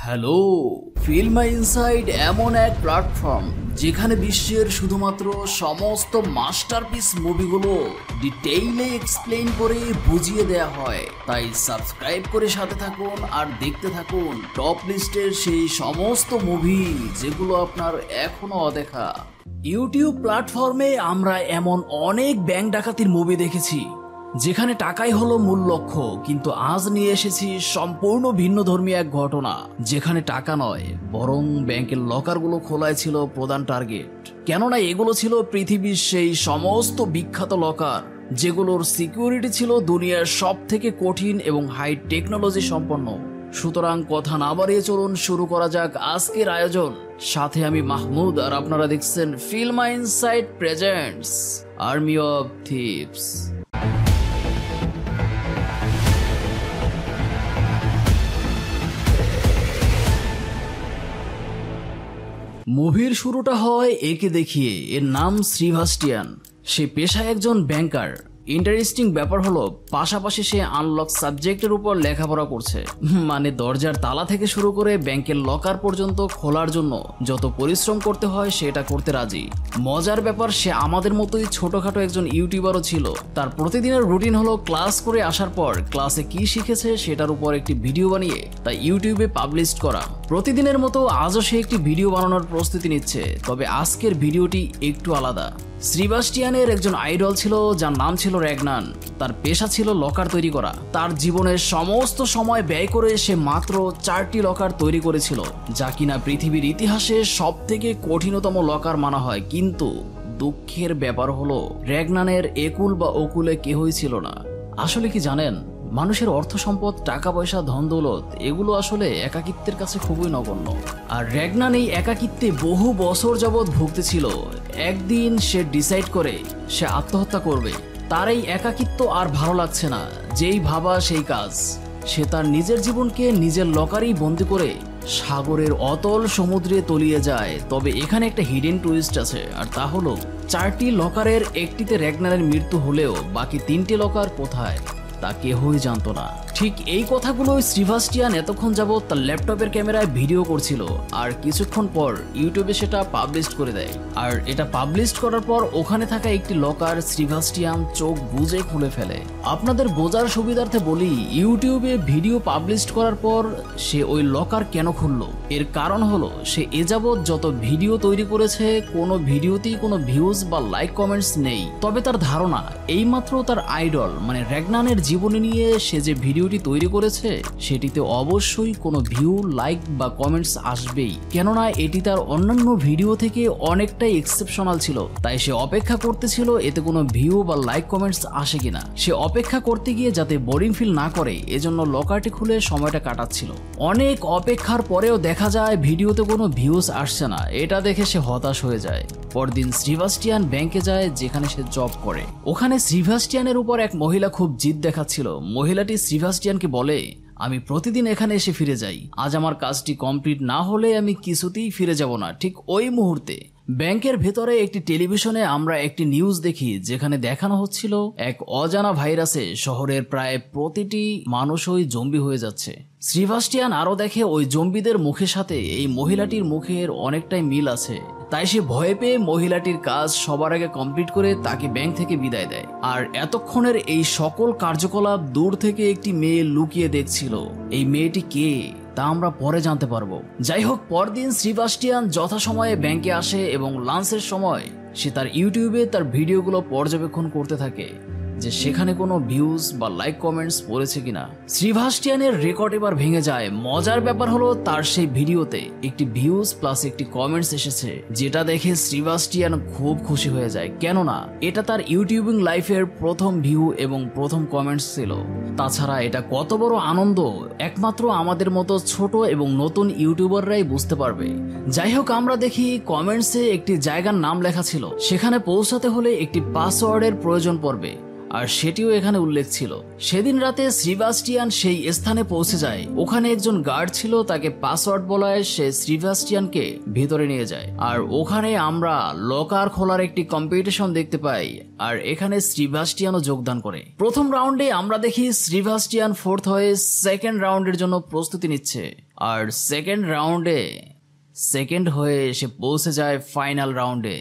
Hello, feel my inside এমন এক platform যেখানে বিশ্বের শুধুমাত্র সমস্ত মাস্টারপিস মুভিগুলো ডিটেইলে এক্সপ্লেইন করে বুঝিয়ে দেয়া হয়। তাই সাবস্ক্রাইব করে সাথে থাকুন আর দেখতে থাকুন টপ লিস্টের সেই সমস্ত মুভি যেগুলো আপনার এখনো অদেখা। ইউটিউব প্ল্যাটফর্মে আমরা এমন অনেক ব্যাংক ডাকাতির মুভি দেখেছি যেখানে টাকাই হলো মূল লক্ষ্য, কিন্তু আজ নিয়ে এসেছি সম্পূর্ণ ভিন্ন ধর্মী এক ঘটনা যেখানে টাকা নয় বরং ব্যাংকের লকারগুলো খোলাই ছিল প্রধান টার্গেট। কেননা এগুলো ছিল পৃথিবীর সেই সমস্ত বিখ্যাত লকার যেগুলোর সিকিউরিটি ছিল দুনিয়ার সব থেকে কঠিন এবং হাই টেকনোলজি সম্পন্ন। সুতরাং কথা না বাড়িয়ে চলুন শুরু করা যাক আজকের আয়োজন। সাথে আমি মাহমুদ আর আপনারা দেখছেন feel my inside presents army of thieves. মুভির শুরুটা হয় একে দেখিয়ে। এর নাম শ্রীভাস্টিয়ান। সে পেশায় একজন ব্যাংকার। ইন্টারেস্টিং ব্যাপার হলো পাশাপাশি সে আনলক সাবজেক্টের উপর লেখাপড়া করছে, মানে দরজার তালা থেকে শুরু করে ব্যাংকের লকার পর্যন্ত খোলার জন্য যত পরিশ্রম করতে হয় সেটা করতে রাজি। মজার ব্যাপার, সে আমাদের মতোই ছোটখাটো একজন ইউটিউবারও ছিল। তার প্রতিদিনের রুটিন হলো ক্লাস করে আসার পর ক্লাসে কি শিখেছে সেটার উপর একটি ভিডিও বানিয়ে তা ইউটিউবে পাবলিশ করা। প্রতিদিনের মতো আজও সে একটি ভিডিও বানানোর প্রস্তুতি নিচ্ছে, তবে আজকের ভিডিওটি একটু আলাদা। শ্রীভাস্টিয়ানের একজন আইডল ছিল যার নাম ছিল রেগনান। তার পেশা ছিল লকার তৈরি করা। তার জীবনের সমস্ত সময় ব্যয় করে সে মাত্র 4টি লকার তৈরি করেছিল, যা কিনা পৃথিবীর ইতিহাসে সব থেকে কঠিনতম লকার মানা হয়। কিন্তু দুঃখের ব্যাপার হলো রেগনানের একুল বা ওকুলে কেহই ছিল না। আসলে কি জানেন, মানুষের অর্থ সম্পদ, টাকা পয়সা, ধন দৌলত এগুলো আসলে একাকিত্বের কাছে খুবই নগণ্য। আর রেগনান এই একাকিত্বে বহু বছর যাবৎ ভুগতেছিল। একদিন সে ডিসাইড করে সে আত্মহত্যা করবে। তার এই একাকিত্ব আর ভালো লাগছে না, যেই ভাবা সেই কাজ। সে তার নিজের জীবনকে নিজের লকারেই বন্দি করে সাগরের অতল সমুদ্রে তলিয়ে যায়। তবে এখানে একটা হিডেন টুইস্ট আছে, আর তা হলো 4টি লকারের একটিতে রেগনানের মৃত্যু হলেও বাকি 3টি লকার কোথায় তা কেহই জানতো না। ঠিক এই কথাগুলোই শ্রীভাস্টিয়ান এতক্ষণ যাবৎ তার ল্যাপটপের ক্যামেরায় ভিডিও করছিল, আর কিছুক্ষণ পর ইউটিউবে সেটা পাবলিশ করে দেয়। আর এটা পাবলিশ করার পর ওখানে থাকা একটি লকার শ্রীভাস্টিয়ান চোখ বুজে খুলে ফেলে। আপনাদের বোঝার সুবিধার্থে বলি, ইউটিউবে ভিডিও পাবলিশ করার পর সে ওই লকার কেন খুললো, এর কারণ হলো সে এ যাবৎ যত ভিডিও তৈরি করেছে কোনো ভিডিওতেই কোনো ভিউজ বা লাইক কমেন্টস নেই। তবে তার ধারণা এইমাত্র তার আইডল মানে রেগনানের জীবনী নিয়ে সে যে ভিডিওটি তৈরি করেছে সেটিতে অবশ্যই কোনো ভিউ, লাইক বা কমেন্টস আসবেই, কেননা এটি তার অন্যান্য ভিডিও থেকে অনেকটাই এক্সেপশনাল ছিল। তাই সে অপেক্ষা করতেছিল এতে কোনো ভিউ বা লাইক কমেন্টস আসে কিনা। সে অপেক্ষা করতে গিয়ে যাতে বোরিং ফিল না করে এজন্য লকারটি খুলে সময়টা কাটাচ্ছিল। অনেক অপেক্ষার পরেও দেখা যায় ভিডিওতে কোনো ভিউজ আসছে না। এটা দেখে সে হতাশ হয়ে যায়। পরদিন শ্রীভাস্টিয়ান ব্যাংকে যায় যেখানে সে জব করে। ওখানে শ্রীভাস্টিয়ানের উপর এক মহিলা খুব জিদ দেখাচ্ছিল। মহিলাটি শ্রীভাস্টিয়ানকে বলে, আমি প্রতিদিন এখানে এসে ফিরে যাই, আজ আমার কাজটি কমপ্লিট না হলে আমি কিছুতেই ফিরে যাব না। ঠিক ওই মুহূর্তে ব্যাংকের ভেতরে একটি টেলিভিশনে আমরা একটি নিউজ দেখি যেখানে দেখানো হচ্ছিল এক অজানা ভাইরাসে শহরের প্রায় প্রতিটি মানুষই জম্বি হয়ে যাচ্ছে। শ্রীভাস্টিয়ান আরো দেখে ওই জম্বিদের মুখের সাথে এই মহিলাটির মুখের অনেকটাই মিল আছে। তাই সে ভয় পেয়ে মহিলাটির কাজ সবার আগে কমপ্লিট করে তাকে ব্যাংক থেকে বিদায় দেয়। আর এতক্ষণের এই সকল কার্যকলাপ দূর থেকে একটি মেয়ে লুকিয়ে দেখছিল। এই মেয়েটি কে তা আমরা পরে জানতে পারবো। যাই হোক, পরদিন শ্রীভাস্টিয়ান যথাসময়ে ব্যাংকে আসে এবং লাঞ্চের সময় সে তার ইউটিউবে তার ভিডিওগুলো পর্যবেক্ষণ করতে থাকে যে সেখানে কোনো ভিউজ বা লাইক কমেন্টস পড়েছে কিনা। শ্রীভাস্টিয়ানের রেকর্ড এবার ভেঙে যায়। মজার ব্যাপার হলো তার সেই ভিডিওতে একটি ভিউজ প্লাস একটি কমেন্টস এসেছে, যেটা দেখে শ্রীভাস্টিয়ান খুব খুশি হয়ে যায়, কেননা এটা তার ইউটিউবিং লাইফের প্রথম ভিউ এবং প্রথম কমেন্টস ছিল। তাছাড়া এটা কত বড় আনন্দ একমাত্র আমাদের মতো ছোট এবং নতুন ইউটিউবাররাই বুঝতে পারবে। যাই হোক, আমরা দেখি কমেন্টসে একটি জায়গার নাম লেখা ছিল, সেখানে পৌঁছাতে হলে একটি পাসওয়ার্ডের প্রয়োজন পড়বে, আর সেটিও এখানে উল্লেখ ছিল। সেদিন রাতে শ্রীভাস্টিয়ান সেই স্থানে পৌঁছে যায়। ওখানে একজন গার্ড ছিল, তাকে পাসওয়ার্ড বলায় সে শ্রীভাস্টিয়ানকে ভিতরে নিয়ে যায়। আর ওখানে আমরা লকার খোলার একটি কম্পিটিশন দেখতে পাই, আর এখানে শ্রীভাস্টিয়ানও যোগদান করে। প্রথম রাউন্ডে আমরা দেখি শ্রীভাস্টিয়ান ফোর্থ হয়ে সেকেন্ড রাউন্ডের জন্য প্রস্তুতি নিচ্ছে। আর সেকেন্ড রাউন্ডে সেকেন্ড হয়ে সে পৌঁছে যায় ফাইনাল রাউন্ডে।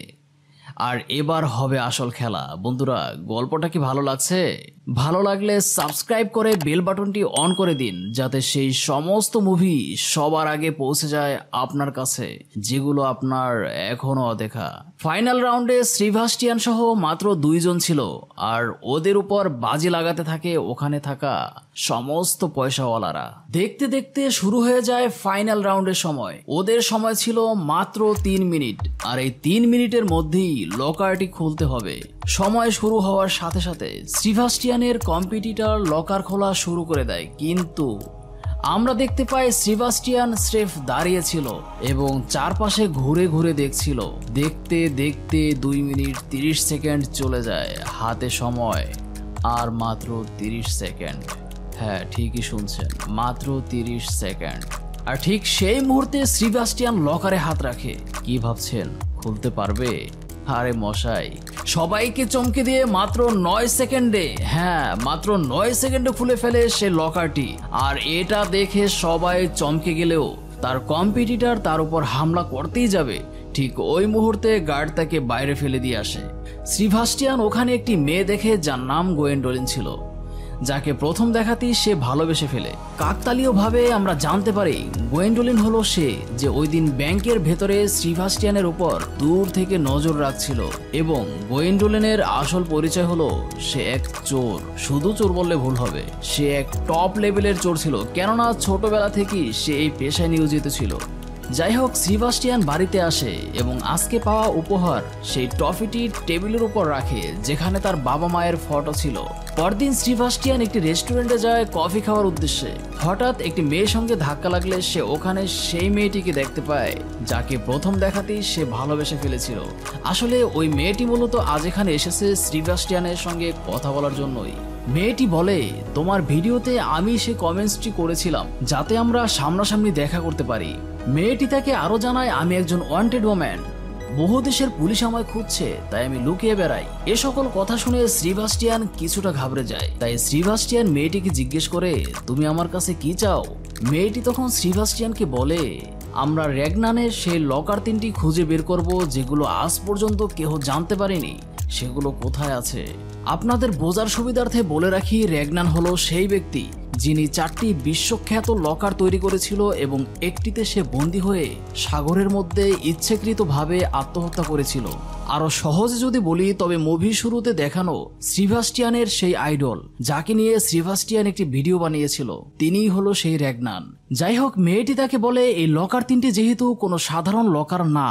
আর এবার হবে আসল খেলা। বন্ধুরা, গল্পটা কি ভালো লাগছে? ভালো লাগলে সাবস্ক্রাইব করে বেল বাটনটি অন করে দিন, যাতে সেই সমস্ত মুভি সবার আগে পৌঁছে যায় আপনার কাছে যেগুলো আপনার এখনো অদেখা। ফাইনাল রাউন্ডে শ্রীভাস্টিয়ান সহ মাত্র 2 জন ছিল, আর ওদের উপর বাজি লাগাতে থাকে ওখানে থাকা সমস্ত পয়সাওয়ালারা। দেখতে দেখতে শুরু হয়ে যায় ফাইনাল রাউন্ডের সময়। ওদের সময় ছিল মাত্র 3 মিনিট, আর এই 3 মিনিটের মধ্যেই লকারটি খুলতে হবে। সময় শুরু হওয়ার সাথে সাথে শ্রীভাস্টিয়ানের কম্পিটিটর লকার খোলা শুরু করে দেয়, কিন্তু আমরা দেখতে পাই শ্রীভাস্টিয়ান স্রেফ দাঁড়িয়েছিল এবং চারপাশে ঘুরে ঘুরে দেখছিল। দেখতে দেখতে 2 মিনিট 30 সেকেন্ড চলে যায়। হাতে সময় আর মাত্র 30 সেকেন্ড। হ্যাঁ, ঠিকই শুনছেন, মাত্র 30 সেকেন্ড। আর ঠিক সেই মুহূর্তে শ্রীভাস্টিয়ান লকারে হাত রাখে। কি ভাবছেন, খুলতে পারবে? আরে মশাই, সবাইকে চমকে দিয়ে মাত্র 9 সেকেন্ডে, হ্যাঁ মাত্র 9 সেকেন্ডে খুলে ফেলে সে লকারটি। আর এটা দেখে সবাই চমকে গেলেও তার কম্পিটিটর তার উপর হামলা করতেই যাবে, ঠিক ওই মুহূর্তে গার্ড তাকে বাইরে ফেলে দিয়ে আসে। শ্রীভাস্টিয়ান ওখানে একটি মেয়ে দেখে, যার নাম গোয়েন্ডোলিন ছিল, যাকে প্রথম দেখাতেই সে ভালোবেসে ফেলে। কাকতালীয়ভাবে আমরা জানতে পারি গোয়েন্ডোলিন হলো সে যে ওই দিন ব্যাংকের ভেতরে শ্রীভাস্টিয়ানের উপর দূর থেকে নজর রাখছিল, এবং গোয়েন্ডোলিনের আসল পরিচয় হলো সে এক চোর। শুধু চোর বললে ভুল হবে, সে এক টপ লেভেলের চোর ছিল, কেননা ছোটবেলা থেকেই সে এই পেশায় নিয়োজিত ছিল। যাই হোক, শ্রীভাস্টিয়ান বাড়িতে আসে এবং আজকে পাওয়া উপহার সেই ট্রফিটি টেবিলের উপর রাখে, যেখানে তার বাবা মায়ের ফটো ছিল। পরদিন শ্রীভাস্টিয়ান একটি রেস্টুরেন্টে যায় কফি খাওয়ার উদ্দেশ্যে। হঠাৎ একটি মেয়ের সঙ্গে ধাক্কা লাগলে সে ওখানে সেই মেয়েটিকে দেখতে পায়, যাকে প্রথম দেখাতেই সে ভালোবেসে ফেলেছিল। আসলে ওই মেয়েটি মূলত আজ এখানে এসেছে শ্রীভাস্টিয়ানের সঙ্গে কথা বলার জন্যই। মেয়েটি বলে, তোমার ভিডিওতে আমি সে কমেন্টসটি করেছিলাম যাতে আমরা সামনাসামনি দেখা করতে পারি। মেয়েটি তাকে আরো জানায়, আমি একজন ওয়ান্টেড ওম্যান, বহু দেশের পুলিশ আমায় খুঁজছে, তাই আমি লুকিয়ে বেড়াই। এ সকল কথা শুনে শ্রীভাস্টিয়ান কিছুটা ঘাবড়ে যায়। তাই শ্রীভাস্টিয়ান মেয়েটিকে জিজ্ঞেস করে, তুমি আমার কাছে কি চাও? মেয়েটি তখন শ্রীভাস্টিয়ানকে বলে, আমরা রেগনানের সেই লকার 3টি খুঁজে বের করব, যেগুলো আজ পর্যন্ত কেউ জানতে পারেনি সেগুলো কোথায় আছে। আপনাদের বোঝার সুবিধার্থে বলে রাখি, রেগনান হলো সেই ব্যক্তি যিনি 4টি বিশ্বখ্যাত লকার তৈরি করেছিল এবং একটিতে সে বন্দী হয়ে সাগরের মধ্যে ইচ্ছাকৃতভাবে আত্মহত্যা করেছিল। আরো সহজে যদি বলি, তবে মুভির শুরুতে দেখানো শ্রীভাস্টিয়ানের সেই আইডল, যাকে নিয়ে শ্রীভাস্টিয়ান একটি ভিডিও বানিয়েছিল, তিনিই হলো সেই রেগনান। যাই হোক, মেয়েটি তাকে বলে, এই লকার 3টি যেহেতু কোনো সাধারণ লকার না,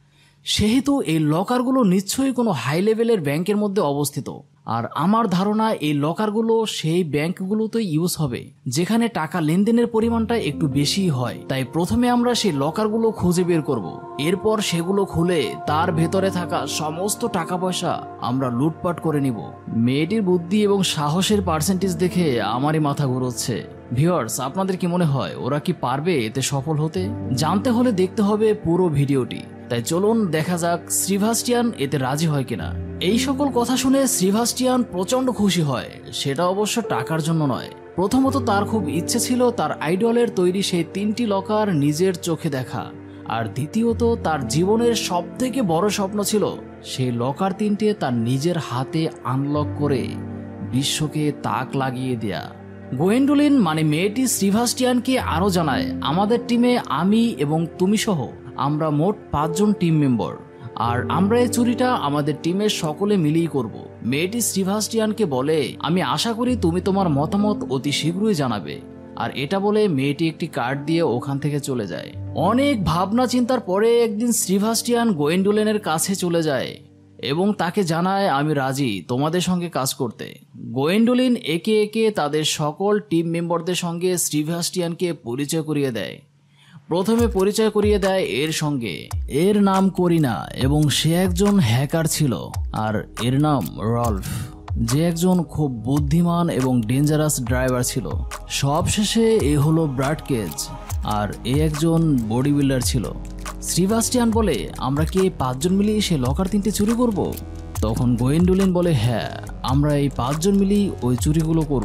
সেহেতু এই লকারগুলো নিশ্চয়ই কোনো হাই লেভেলের ব্যাংকের মধ্যে অবস্থিত। আর আমার ধারণা এই লকারগুলো সেই ব্যাংকগুলোতে ইউজ হবে যেখানে টাকা লেনদেনের পরিমাণটা একটু বেশি হয়। তাই প্রথমে আমরা সেই লকারগুলো খুঁজে বের করব, এরপর সেগুলো খুলে তার ভেতরে থাকা সমস্ত টাকা পয়সা আমরা লুটপাট করে নিব। মেয়েটির বুদ্ধি এবং সাহসের পার্সেন্টেজ দেখে আমারই মাথা ঘুরোচ্ছে। ভিউয়ার্স, আপনাদের কি মনে হয় ওরা কি পারবে এতে সফল হতে? জানতে হলে দেখতে হবে পুরো ভিডিওটি। তাই চলুন দেখা যাক শ্রীভাস্টিয়ান এতে রাজি হয় কিনা। এই সকল কথা শুনে শ্রীভাস্টিয়ান প্রচন্ড খুশি হয়, সেটা অবশ্য টাকার জন্য নয়। প্রথমত তার খুব ইচ্ছে ছিল তার আইডলের তৈরি সেই 3টি লকার নিজের চোখে দেখা, আর দ্বিতীয়ত তার জীবনের সবথেকে বড় স্বপ্ন ছিল সেই লকার 3টে তার নিজের হাতে আনলক করে বিশ্বকে তাক লাগিয়ে দেয়া। গোয়েন্ডোলিন মানে মেয়েটি শ্রীভাস্টিয়ানকে আরো জানায়, আমাদের টিমে আমি এবং তুমি সহ আমরা মোট 5 জন টিম মেম্বার, আর আমরা এই চুরিটা আমাদের টিমের সকলে মিলেই করব। মেয়েটি শ্রীভাস্টিয়ানকে বলে, আমি আশা করি তুমি তোমার মতামত অতি শীঘ্রই জানাবে। আর এটা বলে মেয়েটি একটি কার্ড দিয়ে ওখান থেকে চলে যায়। অনেক ভাবনা চিন্তার পরে একদিন শ্রীভাস্টিয়ান গোয়েন্ডোলিনের কাছে চলে যায় এবং তাকে জানায়, আমি রাজি তোমাদের সঙ্গে কাজ করতে। গোয়েন্ডোলিন একে একে তাদের সকল টিম মেম্বারদের সঙ্গে শ্রীভাস্টিয়ানকে পরিচয় করিয়ে দেয়। প্রথমে পরিচয় করিয়ে দেয় এর সঙ্গে, এর নাম করিনা এবং সে একজন হ্যাকার ছিল, আর এর নাম রল্ফ, যে একজন খুব বুদ্ধিমান এবং ডেঞ্জারাস ড্রাইভার ছিল। সবশেষে এ হলো ব্রাডকেজ, আর এ একজন বডি বিল্ডার ছিল। শ্রীভাস্টিয়ান বলে, আমরা কি এই 5 জন মিলিয়ে সে লকার 3টে চুরি করব? তখন গোয়েন্ডোলিন বলে, হ্যাঁ আমরা এই 5 জন মিলিয়ে ওই চুরিগুলো করব।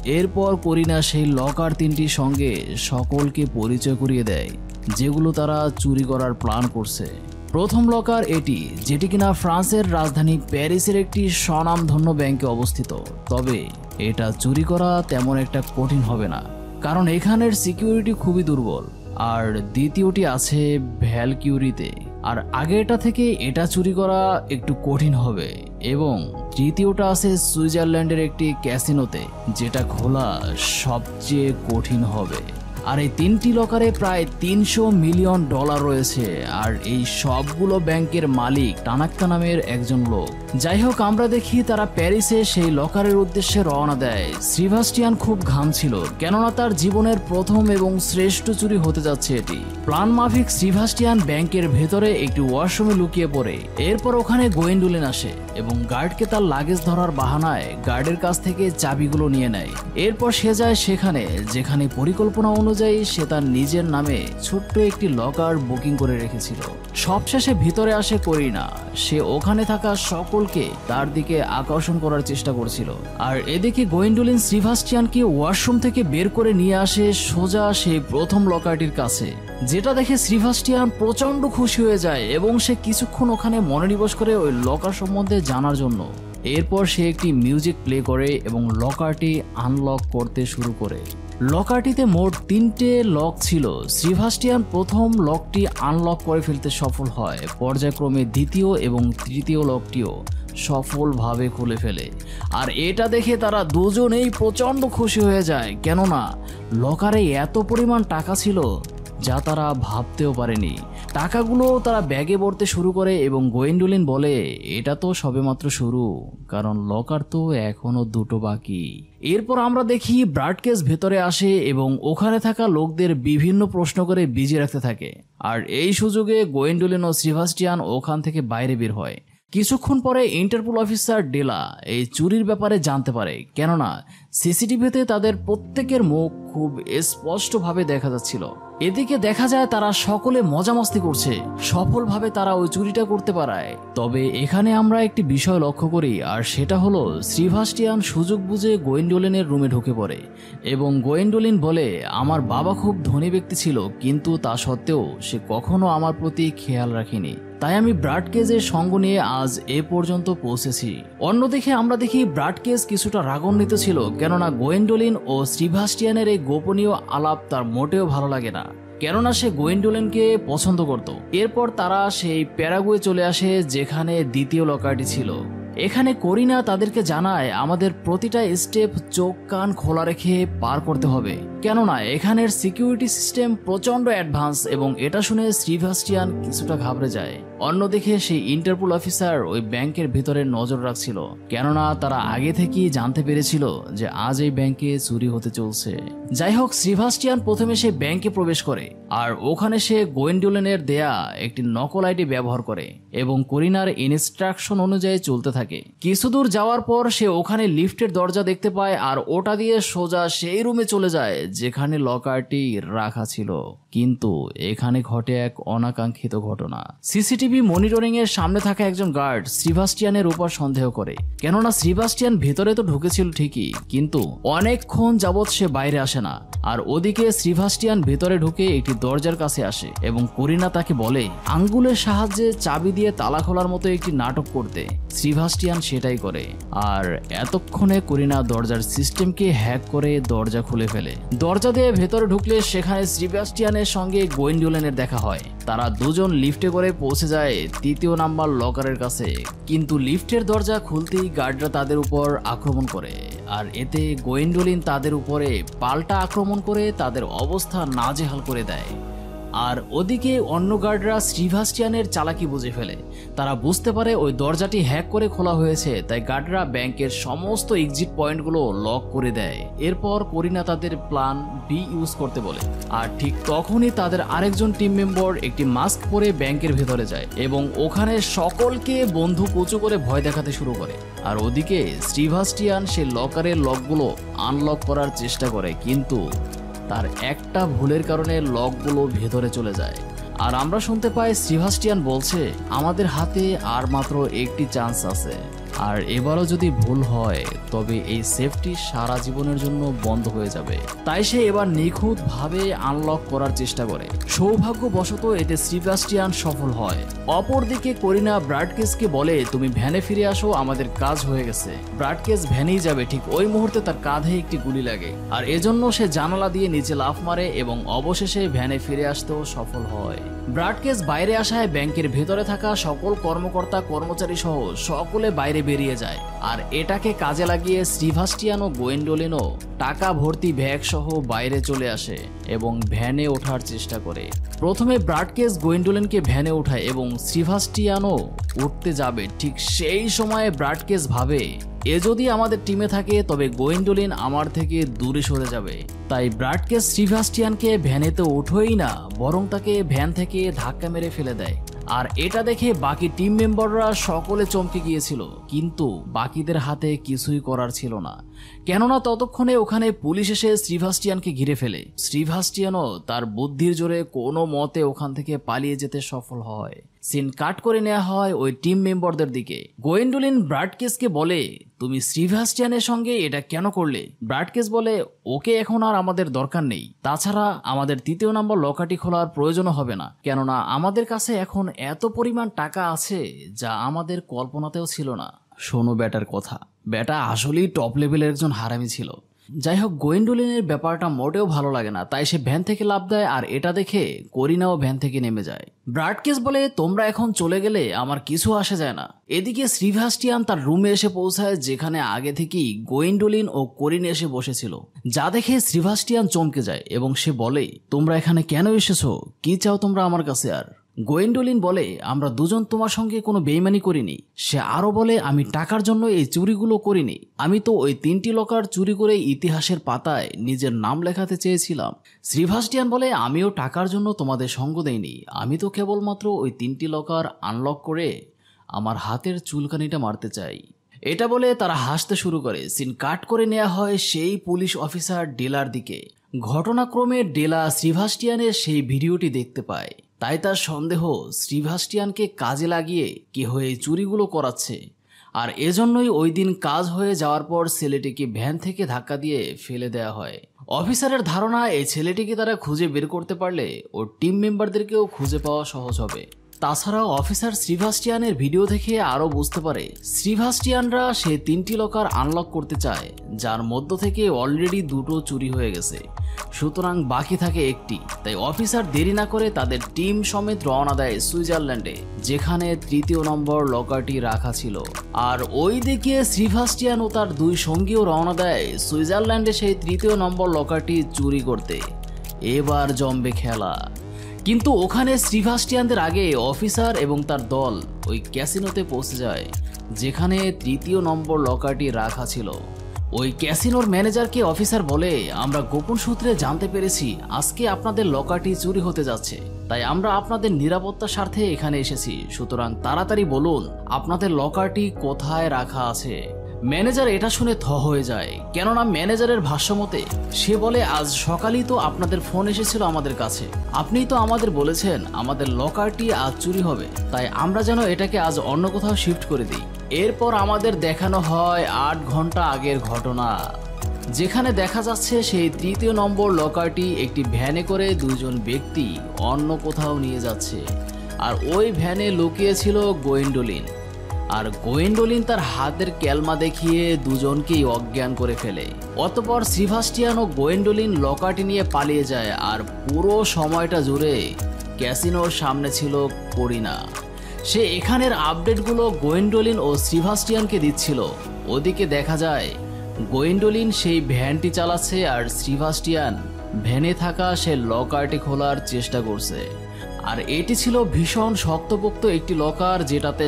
এরপর করিনা সেই লকার তিনটির সঙ্গে সকলকে পরিচয় করিয়ে দেয় যেগুলো তারা চুরি করার প্ল্যান করছে। প্রথম লকার এটি, যেটি কিনা ফ্রান্সের রাজধানী প্যারিসের একটি স্বনামধন্য ব্যাংকে অবস্থিত। তবে এটা চুরি করা তেমন একটা কঠিন হবে না, কারণ এখানের সিকিউরিটি খুবই দুর্বল। আর দ্বিতীয়টি আছে ভ্যালকিউরিতে, আর আগেরটা থেকে এটা চুরি করা একটু কঠিন হবে। এবং তৃতীয়টা আছে সুইজারল্যান্ডের একটি ক্যাসিনোতে, যেটা খোলা সবচেয়ে কঠিন হবে। আর এই তিনটি লকারে প্রায় $300 মিলিয়ন রয়েছে। আর এই সবগুলো ব্যাংকের মালিক টানাক্কা নামের একজন লোক। যাই হোক, আমরা দেখি তারা প্যারিসে সেই লকারের উদ্দেশ্যে রওনা দেয়। সেবাস্টিয়ান খুব ঘামছিল, কেননা তার জীবনের প্রথম এবং শ্রেষ্ঠ চুরি হতে যাচ্ছে এটি। প্ল্যান মাফিক সেবাস্টিয়ান ব্যাংকের ভেতরে একটি ওয়াশরুমে লুকিয়ে পড়ে। এরপর ওখানে গোয়েন্ডোলিন আসে এবং গার্ডকে তার লাগেজ ধরার বাহানায় গার্ডের কাছ থেকে চাবিগুলো নিয়ে নেয়। এরপর সে যায় সেখানে যেখানে পরিকল্পনা অনুযায়ী সে তার নিজের নামে ছোট্ট একটি লকার বুকিং করে রেখেছিল। সবশেষে ভিতরে আসে করিনা। সে ওখানে থাকা সকলকে তার দিকে আকর্ষণ করার চেষ্টা করছিল। আর এদিকে গোয়েন্ডোলিন সেবাস্টিয়ানকে ওয়াশরুম থেকে বের করে নিয়ে আসে সোজা সেই প্রথম লকারটির কাছে, যেটা দেখে সেবাস্টিয়ান প্রচন্ড খুশি হয়ে যায় এবং সে কিছুক্ষণ ওখানে মনোনিবেশ করে ওই লকার সম্বন্ধে জানার জন্য। এরপর সে একটি মিউজিক প্লে করে এবং লকারটি আনলক করতে শুরু করে। লকারটিতে মোট 3টে লক ছিল। সেবাস্টিয়ান প্রথম লকটি আনলক করে ফেলতে সফল হয়। পর্যায়ক্রমে দ্বিতীয় এবং তৃতীয় লকটিও সফলভাবে খুলে ফেলে। আর এটা দেখে তারা দুজনেই প্রচন্ড খুশি হয়ে যায়, কেননা লকারে এত পরিমাণ টাকা ছিল যা তারা ভাবতেও পারেনি। টাকাগুলো তারা ব্যাগে ভরতে শুরু করে এবং গোয়েন্ডোলিন বলে, এটা তো সবেমাত্র শুরু, কারণ লকার তো এখনো 2টো বাকি। এরপর আমরা দেখি ব্রাডকেস ভেতরে আসে এবং ওখানে থাকা লোকদের বিভিন্ন প্রশ্ন করে বিজি রাখতে থাকে। আর এই সুযোগে গোয়েন্ডোলিন ও সেবাস্টিয়ান ওখান থেকে বাইরে বের হয়। কিছুক্ষণ পরে ইন্টারপোল অফিসার ডেলা এই চুরির ব্যাপারে জানতে পারে, কেননা সিসিটিভিতে তাদের প্রত্যেকের মুখ খুব স্পষ্টভাবে দেখা যাচ্ছিল। এদিকে দেখা যায় তারা সকলে মজামস্তি করছে, সফলভাবে তারা ওই চুরিটা করতে পারায়। তবে এখানে আমরা একটি বিষয় লক্ষ্য করি, আর সেটা হলো সেবাস্টিয়ান সুযোগ বুঝে গোয়েন্ডোলিনের রুমে ঢুকে পড়ে এবং গোয়েন্ডোলিন বলে, আমার বাবা খুব ধনী ব্যক্তি ছিল, কিন্তু তা সত্ত্বেও সে কখনো আমার প্রতি খেয়াল রাখেনি, তাই আমি ব্রাডকেজের সঙ্গ নিয়ে আজ এ পর্যন্ত পৌঁছেছি। অন্যদিকে আমরা দেখি ব্রাডকেজ কিছুটা রাগান্বিত ছিল, কেননা গোয়েন্ডোলিন ও সেবাস্টিয়ানের এই গোপনীয় আলাপ তার মোটেও ভালো লাগে না, কেননা সে গোয়েন্ডোলিনকে পছন্দ করত। এরপর তারা সেই প্যারাগুয়ে চলে আসে যেখানে দ্বিতীয় লকারটি ছিল। এখানে করিনা তাদেরকে জানায়, আমাদের প্রতিটা স্টেপ চোখ কান খোলা রেখে পার করতে হবে, কেননা এখানের সিকিউরিটি সিস্টেম প্রচন্ড অ্যাডভান্স। এবং এটা শুনে সেবাস্টিয়ান কিছুটা ঘাবড়ে যায়। অন্যদিকে সেই ইন্টারপোল অফিসার ওই ব্যাংকের ভিতরে নজর রাখছিল, কেননা তারা আগে থেকেই জানতে পেরেছিল যে আজ এই ব্যাংকে চুরি হতে চলছে। যাই হোক, সেবাস্টিয়ান প্রথমে সে ব্যাংকে প্রবেশ করে আর ওখানে সে গোয়েন্ডোলিনের দেয়া একটি নকল আইডি ব্যবহার করে এবং করিনার ইনস্ট্রাকশন অনুযায়ী চলতে থাকে। কিছুদূর যাওয়ার পর সে ওখানে লিফটের দরজা দেখতে পায় আর ওটা দিয়ে সোজা সেই রুমে চলে যায় যেখানে লকারটি রাখা ছিল। কিন্তু এখানে ঘটে এক অনাকাঙ্ক্ষিত ঘটনা। সিসিটিভি মনিটরিং এর সামনে থাকা একজন গার্ড সেবাস্টিয়ানের উপর সন্দেহ করে, কেননা সেবাস্টিয়ান ভেতরে তো ঢুকেছিল ঠিকই, কিন্তু অনেকক্ষণ যাবৎ সে বাইরে আসে না। আর ওদিকে সেবাস্টিয়ান ভেতরে ঢুকে একটি দরজার কাছে আসে এবং করিনা তাকে বলে আঙ্গুলের সাহায্যে চাবি দিয়ে তালা খোলার মতো একটি নাটক করতে। সেবাস্টিয়ান সেটাই করে, আর এতক্ষণে করিনা দরজার সিস্টেমকে হ্যাক করে দরজা খুলে ফেলে। দরজা দিয়ে ভেতরে ঢুকলে সেখানে সেবাস্টিয়ানের সঙ্গে গোয়েন্ডোলিনের দেখা হয়। তারা দুজন লিফটে করে পৌঁছে যায় 3য় নাম্বার লকারের কাছে, কিন্তু লিফটের দরজা খুলতেই গার্ডরা তাদের উপর আক্রমণ করে। আর এতে গোয়েন্ডোলিন তাদের উপরে পাল্টা আক্রমণ করে তাদের অবস্থা নাজেহাল করে দেয়। আর ওদিকে অন্য গার্ডরা সেবাস্টিয়ানের চালাকি বুঝে ফেলে। তারা বুঝতে পারে ওই দরজাটি হ্যাক করে খোলা হয়েছে, তাই গার্ডরা ব্যাংকের সমস্ত এক্সিট পয়েন্টগুলো লক করে দেয়। এরপর করিনা তাদের প্ল্যান বি ইউজ করতে বলে, আর ঠিক তখনই তাদের আরেকজন টিম মেম্বার একটি মাস্ক পরে ব্যাংকের ভেতরে যায় এবং ওখানে সকলকে বন্দুক উঁচু করে ভয় দেখাতে শুরু করে। আর ওদিকে সেবাস্টিয়ান সে লকারের লকগুলো আনলক করার চেষ্টা করে, কিন্তু তার একটা ভুলের কারণে লকগুলো ভেতরে চলে যায়। আর আমরা শুনতে পাই সেবাস্টিয়ান বলছে, আমাদের হাতে আর মাত্র একটি চান্স আছে, আর এবারও যদি ভুল হয় তবে এই সেফটি সারা জীবনের জন্য বন্ধ হয়ে যাবে। তাই সে এবার নিখুঁতভাবে আনলক করার চেষ্টা করে। সৌভাগ্যবশত এতে সেবাস্টিয়ান সফল হয়। অপরদিকে করিনা ব্রাডকেসকে বলে, তুমি ভ্যানে ফিরে আসো, আমাদের কাজ হয়ে গেছে। ব্রাডকেস ভ্যানেই যাবে, ঠিক ওই মুহূর্তে তার কাঁধে একটি গুলি লাগে, আর এজন্য সে জানালা দিয়ে নিচে লাফ মারে এবং অবশেষে ভ্যানে ফিরে আসতেও সফল হয়। ব্রাডকেস বাইরে আসায় ব্যাংকের ভেতরে থাকা সকল কর্মকর্তা কর্মচারী সহ সকলে বাইরে বেরিয়ে যায়, আর এটাকে কাজে লাগিয়ে সেবাস্টিয়ান ও গোয়েন্ডোলিনও টাকা ভর্তি ব্যাগ সহ বাইরে চলে আসে এবং ভ্যানে ওঠার চেষ্টা করে। প্রথমে ব্রাডকেস গোয়েন্ডোলিনকে ভ্যানে উঠায় এবং সেবাস্টিয়ানও উঠতে যাবে, ঠিক সেই সময়ে ব্রাডকেস ভাবে, এ যদি আমাদের টিমে থাকে তবে গোয়েন্ডোলিন আমার থেকে দূরে সরে যাবে। তাই ব্রাডকেস সেবাস্টিয়ানকে ভ্যানেতে উঠোই না, বরং তাকে ভ্যান থেকে ধাক্কা মেরে ফেলে দেয়। আর এটা দেখে বাকি টিম মেম্বাররা সকলে চমকে গিয়েছিল, কিন্তু বাকিদের হাতে কিছুই করার ছিল না, কেননা ততক্ষণে ওখানে পুলিশ এসে সেবাস্টিয়ানকে ঘিরে ফেলে। সেবাস্টিয়ানও তার বুদ্ধির জোরে কোনো মতে ওখান থেকে পালিয়ে যেতে সফল হয়। সিন কাট করে নেওয়া হয় ওই টিম মেম্বারদের দিকে। গোয়েন্ডোলিন ব্রাডকেসকে বলে, তুমি সেবাস্টিয়ানের সঙ্গে এটা কেন করলে? ব্রাডকেস বলে, ওকে এখন আর আমাদের দরকার নেই, তাছাড়া আমাদের 3য় নম্বর লকারটি খোলার প্রয়োজনও হবে না, কেননা আমাদের কাছে এখন এত পরিমাণ টাকা আছে যা আমাদের কল্পনাতেও ছিল না। শোনো ব্যাটার কথা, ব্যাটা আসলেই টপ লেভেলের একজন হারামি ছিল। যাই হোক, গোয়েন্ডোলিনের ব্যাপারটা মোটেও ভালো লাগে না, তাই সে ভ্যান থেকে লাফ দেয়, আর এটা দেখে করিনাও ভ্যান থেকে নেমে যায়। ব্রাডকেস বলে, তোমরা এখন চলে গেলে আমার কিছু আসে যায় না। এদিকে সেবাস্টিয়ান তার রুমে এসে পৌঁছায়, যেখানে আগে থেকেই গোয়েন্ডোলিন ও করিন এসে বসেছিল, যা দেখে সেবাস্টিয়ান চমকে যায় এবং সে বলে, তোমরা এখানে কেন এসেছো? কি চাও তোমরা আমার কাছে? আর গোয়েন্ডোলিন বলে, আমরা দুজন তোমার সঙ্গে কোনো বেইমানি করিনি। সে আরো বলে, আমি টাকার জন্য এই চুরিগুলো করিনি, আমি তো ওই 3টি লকার চুরি করে ইতিহাসের পাতায় নিজের নাম লেখাতে চেয়েছিলাম। সেবাস্টিয়ান বলে, আমিও টাকার জন্য তোমাদের সঙ্গ দেইনি, আমি তো কেবলমাত্র ওই 3টি লকার আনলক করে আমার হাতের চুলকানিটা মারতে চাই। এটা বলে তারা হাসতে শুরু করে। সিন কাট করে নেওয়া হয় সেই পুলিশ অফিসার ডেলার দিকে। ঘটনাক্রমে ডেলা সেবাস্টিয়ানের সেই ভিডিওটি দেখতে পায়, তাই তার সন্দেহ সেবাস্টিয়ানকে কাজে লাগিয়ে কেউ এই চুরিগুলো করাচ্ছে, আর এজন্যই ওই দিন কাজ হয়ে যাওয়ার পর ছেলেটিকে ভ্যান থেকে ধাক্কা দিয়ে ফেলে দেওয়া হয়। অফিসারের ধারণা, এই ছেলেটিকে তারা খুঁজে বের করতে পারলে ওর টিম মেম্বারদেরকেও খুঁজে পাওয়া সহজ হবে। তাছাড়াও অফিসার সেবাস্টিয়ানের ভিডিও দেখে আরও বুঝতে পারে সেবাস্টিয়ানরা সে 3টি লকার আনলক করতে চায়, যার মধ্য থেকে অলরেডি 2টো চুরি হয়ে গেছে, সুতরাং বাকি থাকে একটি। তাই অফিসার দেরি না করে তাদের টিম সমেত রওনা দেয় সুইজারল্যান্ডে, যেখানে 3য় নম্বর লকারটি রাখা ছিল। আর ওই দিকে সেবাস্টিয়ান ও তার 2 সঙ্গীও রওনা দেয় সুইজারল্যান্ডে সেই 3য় নম্বর লকারটি চুরি করতে। এবার জমবে খেলা। কিন্তু ওখানে সেবাস্টিয়ানদের আগে অফিসার এবং তার দল ওই ক্যাসিনোতে পৌঁছে যায়, যেখানে 3য় নম্বর লকারটি রাখা ছিল। ওই ক্যাসিনোর ম্যানেজারকে অফিসার বলে, আমরা গোপন সূত্রে জানতে পেরেছি আজকে আপনাদের লকারটি চুরি হতে যাচ্ছে, তাই আমরা আপনাদের নিরাপত্তার স্বার্থে এখানে এসেছি, সুতরাং তাড়াতাড়ি বলুন আপনাদের লকারটি কোথায় রাখা আছে। ম্যানেজার এটা শুনে থ হয়ে যায়, কেননা ম্যানেজারের ভাষ্যমতে সে বলে, আজ সকালেই তো আপনাদের ফোন এসেছিল আমাদের কাছে, আপনিই তো আমাদের বলেছেন আমাদের লকারটি আজ চুরি হবে, তাই আমরা যেন এটাকে আজ অন্য কোথাও শিফট করে দিই। এরপর আমাদের দেখানো হয় 8 ঘন্টা আগের ঘটনা, যেখানে দেখা যাচ্ছে সেই 3য় নম্বর লকারটি একটি ভ্যানে করে 2 জন ব্যক্তি অন্য কোথাও নিয়ে যাচ্ছে, আর ওই ভ্যানে লুকিয়ে ছিল গোয়েন্ডোলিন। আর গোয়েন্ডোলিন তার হাতের ক্যালমা দেখিয়ে 2 জনকেই অজ্ঞান করে ফেলে। অতঃপর সেবাস্টিয়ান ও গোয়েন্ডোলিন লকারটি নিয়ে পালিয়ে যায়, আর পুরো সময়টা জুড়ে ক্যাসিনোর সামনে ছিল করিনা। সে এখানের আপডেটগুলো গোয়েন্ডোলিন ও সেবাস্টিয়ানকে দিচ্ছিল। ওদিকে দেখা যায় গোয়েন্ডোলিন সেই ভ্যানটি চালাচ্ছে, আর সেবাস্টিয়ান ভ্যানে থাকা সে লকারটি খোলার চেষ্টা করছে। আর এটি ছিল ভীষণ শক্তপোক্ত একটি লকার, যেটাতে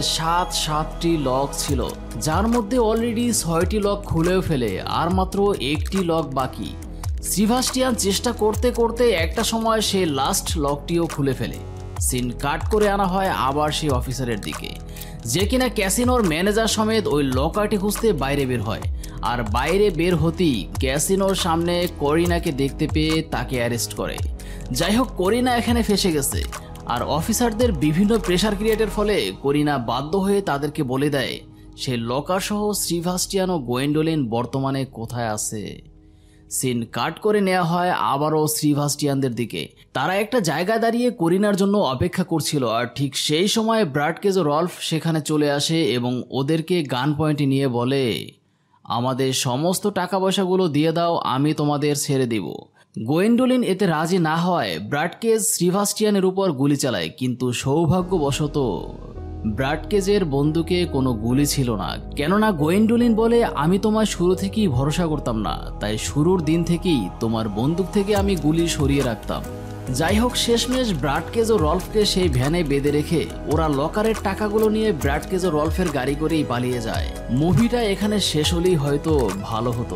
7টি লক ছিল, যার মধ্যে অলরেডি 6টি লক খুলেও ফেলে, আর মাত্র একটি লক বাকি। সেবাস্টিয়ান চেষ্টা করতে করতে একটা সময় সে লাস্ট লকটিও খুলে ফেলে। সিন কাট করে আনা হয় আবার সেই অফিসারের দিকে, যে কিনা ক্যাসিনোর ম্যানেজার সমেত ওই লকারটি খুঁজতে বাইরে বের হয়। আর বাইরে বের হতেই ক্যাসিনোর সামনে করিনাকে দেখতে পেয়ে তাকে অ্যারেস্ট করে। যাই হোক, করিনা এখানে ফেসে গেছে, আর অফিসারদের বিভিন্ন প্রেশার ক্রিয়েটের ফলে করিনা বাধ্য হয়ে তাদেরকে বলে দেয় সেই লকার সহ সেবাস্টিয়ান ও গোয়েন্ডোলিন বর্তমানে কোথায় আছে। সিন কাট করে নেওয়া হয় আবারও সেবাস্টিয়ানদের দিকে। তারা একটা জায়গায় দাঁড়িয়ে করিনার জন্য অপেক্ষা করছিল, আর ঠিক সেই সময় ব্রাডকেজ ও রল্ফ সেখানে চলে আসে এবং ওদেরকে গান পয়েন্টে নিয়ে বলে, আমাদের সমস্ত টাকা পয়সাগুলো দিয়ে দাও, আমি তোমাদের ছেড়ে দিব। গোয়েন্ডোলিন এতে রাজি না হয় ব্রাডকেজ সেবাস্টিয়ানের উপর গুলি চালায়, কিন্তু সৌভাগ্যবশত ব্রাডকেজের বন্দুকে কোনো গুলি ছিল না। কেননা গোয়েন্ডোলিন বলে, আমি তোমার শুরু থেকেই ভরসা করতাম না, তাই শুরুর দিন থেকেই তোমার বন্দুক থেকে আমি গুলি সরিয়ে রাখতাম। যাই হোক, শেষমেশ ব্রাডকেজ ও রল্ফকে সেই ভ্যানে বেঁধে রেখে ওরা লকারের টাকাগুলো নিয়ে ব্রাডকেজ ও রল্ফের গাড়ি করেই পালিয়ে যায়। মুভিটা এখানে শেষ হলেই হয়তো ভালো হতো,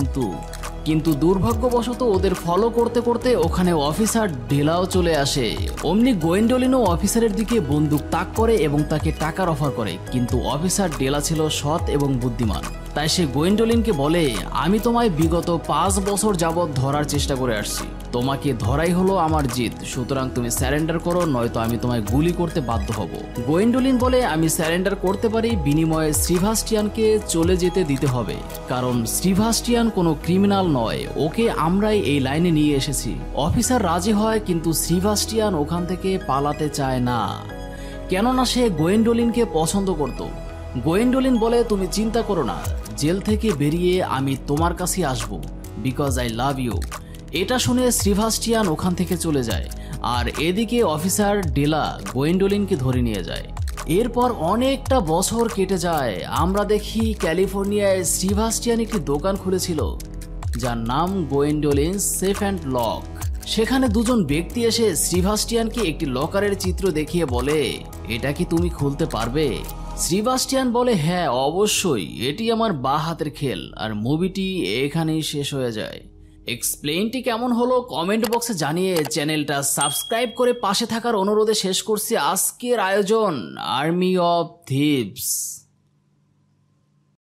কিন্তু দুর্ভাগ্যবশত ওদের ফলো করতে করতে ওখানে অফিসার ডেলাও চলে আসে। অমনি গোয়েন্ডোলিনও অফিসারের দিকে বন্দুক তাক করে এবং তাকে টাকার অফার করে, কিন্তু অফিসার ডেলা ছিল সৎ এবং বুদ্ধিমান। তাই সে গোয়েন্ডোলিনকে বলে, আমি তোমায় বিগত 5 বছর যাবৎ ধরার চেষ্টা করে আসছি, তোমাকে ধরাই হলো আমার জিত, সুতরাং তুমি স্যারেন্ডার করো, নয়তো আমি তোমায় গুলি করতে বাধ্য হব। গোয়েন্ডোলিন বলে, আমি স্যারেন্ডার করতে পারি, বিনিময়ে সেবাস্টিয়ানকে চলে যেতে দিতে হবে, কারণ সেবাস্টিয়ান কোনো ক্রিমিনাল নয়, ওকে আমরাই এই লাইনে নিয়ে এসেছি। অফিসার রাজি হয়, কিন্তু সেবাস্টিয়ান ওখান থেকে পালাতে চায় না, কেননা সে গোয়েন্ডোলিনকে পছন্দ করত। গোয়েন্ডোলিন বলে, তুমি চিন্তা করো না, জেল থেকে বেরিয়ে আমি তোমার কাছে আসবো, বিকজ আই লাভ ইউ। এটা শুনে সেবাস্টিয়ান ওখান থেকে চলে যায়, আর এদিকে অফিসার ডেলা গোয়েন্ডোলিনকে ধরে নিয়ে যায়। এরপর অনেকটা বছর কেটে যায়। আমরা দেখি ক্যালিফোর্নিয়ায় সেবাস্টিয়ান একটি দোকান খুলেছিল, যার নাম গোয়েন্ডোলিন সেফ অ্যান্ড লক। সেখানে দুজন ব্যক্তি এসে সেবাস্টিয়ানকে একটি লকারের চিত্র দেখিয়ে বলে, এটা কি তুমি খুলতে পারবে? সেবাস্টিয়ান বলে, হ্যাঁ অবশ্যই, এটি আমার বাঁ হাতের খেল। আর মুভিটি এখানেই শেষ হয়ে যায়। এক্সপ্লেইনটি কেমন হলো কমেন্ট বক্সে জানিয়ে চ্যানেলটা সাবস্ক্রাইব করে পাশে থাকার অনুরোধে শেষ করছি আজকের আয়োজন আর্মি অফ থিভস।